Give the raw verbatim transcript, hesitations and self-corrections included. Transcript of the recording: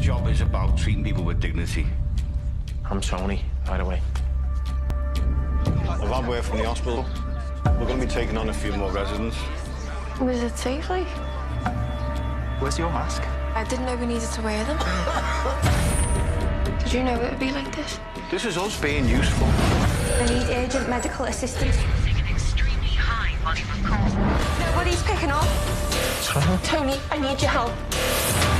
job is about treating people with dignity. I'm Tony, by the way. I've had word from the hospital. We're going to be taking on a few more residents. Was it safe, like? Where's your mask? I didn't know we needed to wear them. Did you know it would be like this? This is us being useful. I need urgent medical assistance. An extremely high volume of calls. Nobody's picking up. What's wrong? Tony, I need your help.